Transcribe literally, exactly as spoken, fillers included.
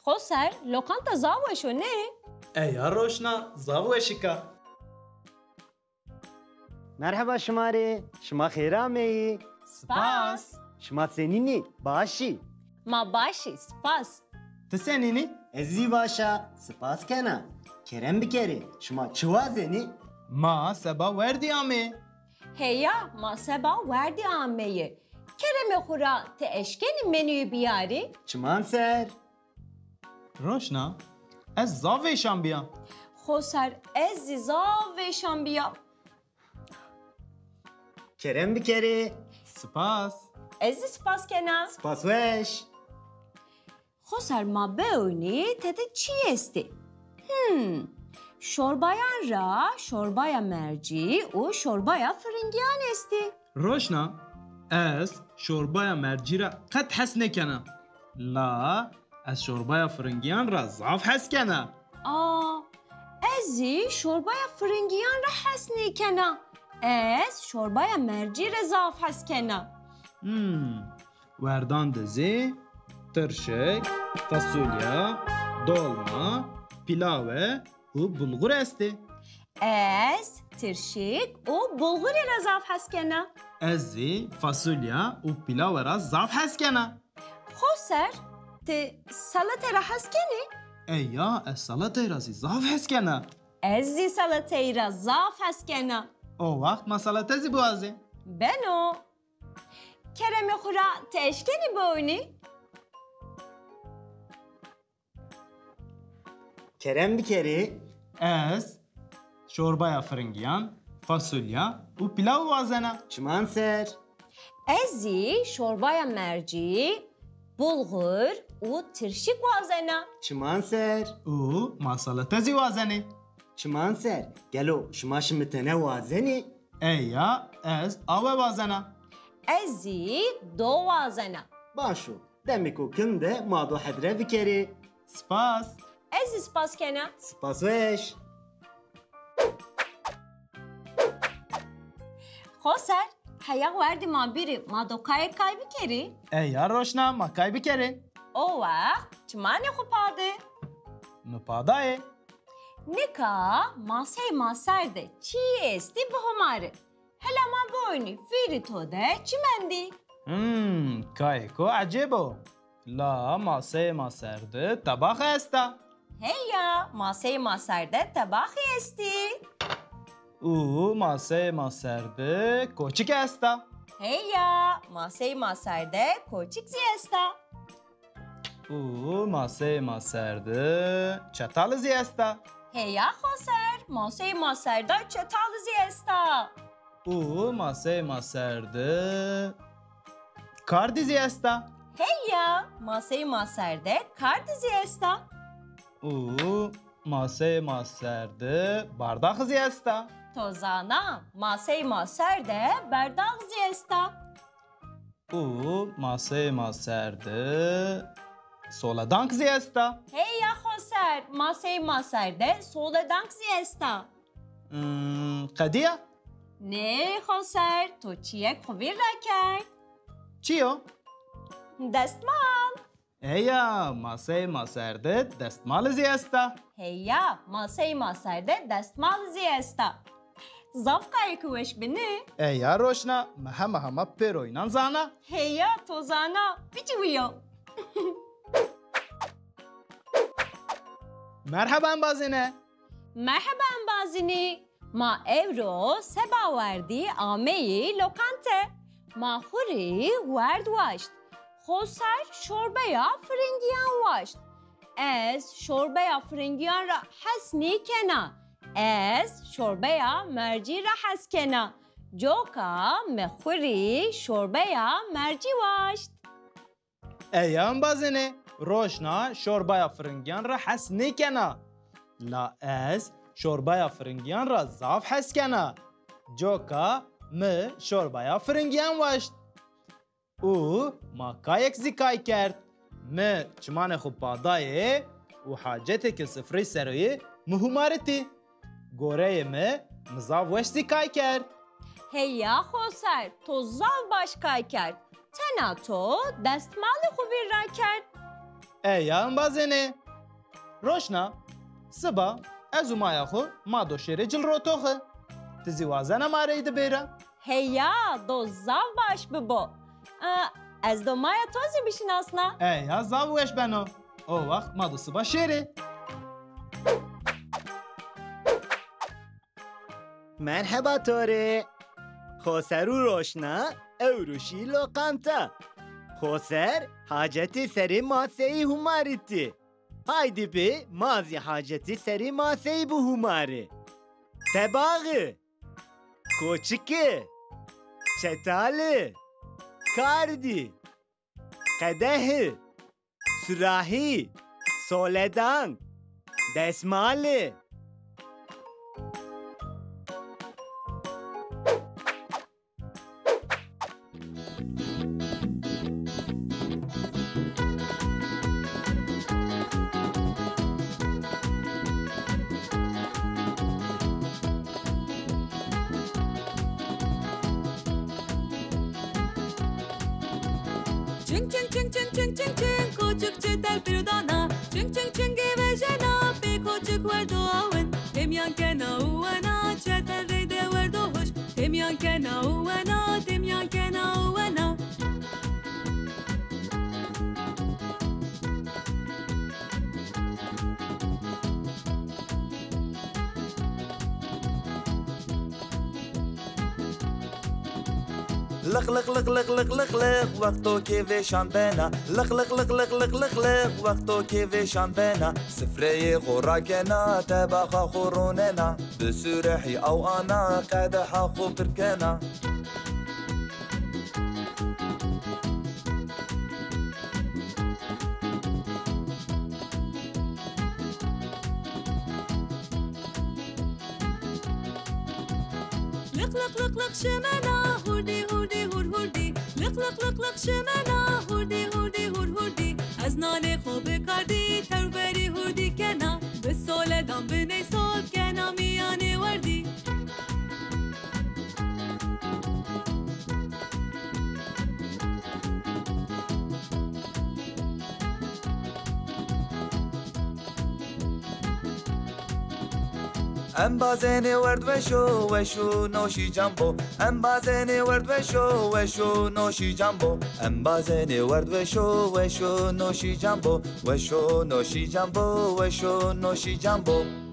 خسر لوکانتا زاوشو نه؟ ایا روشنا زاوشکا. مرحبا شماره شما خیرامی سپاس. شما سنینی باشی ما باشی سپاس. تسنینی؟ ازی باشا سپاس کنا کرم بکری شما چوازنی ما سبا وردی آمی. هیا ما سبا وردی آمیه. کرم خورا ته اشکنی منوی بیاری؟ چمان سر روشنا از زاوشان بیام. خسر ازی زاوشان بیا. کرم بکری سپاس. ازی سپاس کنا. سپاس وش خسر ما بونی تده چی استی؟ هم شورباyan را شوربایا مرجی و شوربایا فرنگیان استی. روشنا از شوربای مرجی را قد حس نکنم. لا از شوربای فرنگیان را زاف حس کنم. آه ازی شوربایا فرنگیان را حس نیکنم. از شوربایا مرجی را زاف حس کنم. هم وردان دزی، ترشک، فاصولیا، dolma، pilavı و bulgur استی. از ترشیک و بلغوری را زاف حس کنم. ازی فاصولیا و pilav را زاف حس کنم. خسر تی سلطه را حس کنی؟ ایا از سلطه را زاف حس کنم. ازی سلطه را زاف حس کنم. او وقت ما سلطه زی بوازی. بنو کرم خورا تشکنی بونی؟ کرم بکری از شوربای فرنگیان، فاصولیا و pilav وازنه. چمان سر ازی شوربای مرجی، بلغور و ترشیک وازنه. چمان سر او ما سلطه زی وازنه. چمان سر گلو شما شمتنه وازنی ایا از آب وازنه. ازی دو وازنه. باشو دمکو کنده ما دو حدره بکری سپاس. ازی سپاس کنه. سپاس وش خسر حیاق وردی ما بیری ما دو کای کای بکری؟ ایا روشنا ما کای بکری. او وقت چمانی خو پاده؟ مپادای. نکا ماسه ما سرده چی استی به هماره؟ هلا ما بوینی فیری تو ده چی مندی؟ هم کای کو عجیبو. لا ماسه ما سرده طباخ استا. هیا ماسه ما سرده طباخی استی؟ او ماسه ما سرده کوچیک استا. هیا ماسه ما سرده کوچیک زی استا. او ماسه ما سرده چتال زی استا. هیا خسر ماسه ما سرده چتال زی استا. او ماسه ما سرده کاردی زی استا. هیا ماسه ما سرده کارد زی استا. او ماسه ما سرده بارداخ زی استا. توزانا ماسه ما سرده برداغ زی استا. او ماسه ما سرده سولادانک زی استا. هیا خسر ماسه ما سرده سولدانک زی استا. ام، قدیه نه خسر تو چیه خویر را کرد؟ چیو؟ دستمال. ایا ماسه ما سرده دستمال زی استا. هیا ماسه ما سرده دستمال زی استا. زافقای کوش بنه؟ ایا روشنا مهم همه پیروینان زانا. هیا توزانا بیجویو. مرحبا بازینه. مرحبا بازینی. ما evro سبا وردی آمهی لوکانته. ما خوری ورد واشت. خسر شوربه یا فرنگیان واشت. از شوربه یا فرنگیان را حس نیکنه. از شوربه یا مرجی را حس کنه. جوکا مخوری شوربه یا مرجی واشت. ایام بازینه روشنا شوربای فرنگیان را حس نیکنه. لا از شوربای فرنگیان را زاف حس کنه. جوکا م شوربای فرنگیان واشت. او ما کایک زیکای کرد. م چمان خوب پادایه و حاجته که سفری سروی مهمارتی. گوره م مزاف وش زیکای کرد. هیا خسر تو زاو باش کای کرد. تنا تو دستمال خوبی را کرد. ایان بازنه روشنا سبا از مایا خو ما دو شیر جل رو توخه تزی وازنه ماره ده بیره هیا دو زاو باش ببو از دو مایا توزی بشناسنا ایا زاوش بنا او وقت ما دو سبا شیره مرحبا توره خوسر و روشنا اوروشی لوقانتا خوسر حاجتی سری ماسهی هماریتی haydi be mazi haceti seri maseyi bu humari tebağı koçiki çetali kardi kadehi sürahi soledan desmali Çing çing çing çing çing çing çing koçuk çetel pirdana çing çing çing gevejena pe koçuk verdo awen temyan kena uwana çetel reyde verdo hoş temyan kena uwana temyan kena uwana لق لق لق لق لق لق لق وقتو كيفشان بنا لق لق لق لق لق لق لق وقتو كيفشان بنا سفري خوراكنا تباخا خوروننا بسرحي او انا قادحا خو بركنا لق لق لق لق شمنا هردي هردي هر هردي لق لق لق لق شمنا هردي هردي هر هردي از نان خوب کردی تروری هردی کنا به سولدان بنی سول کنا میانه وردی ام بازني ورد وشو وشو نوشي جامبو ام بازني ورد وشو وشو نوشي جامبو ام بازني ورد وشو وشو نوشي جامبو وشو نوشي جامبو وشو نوشي جامبو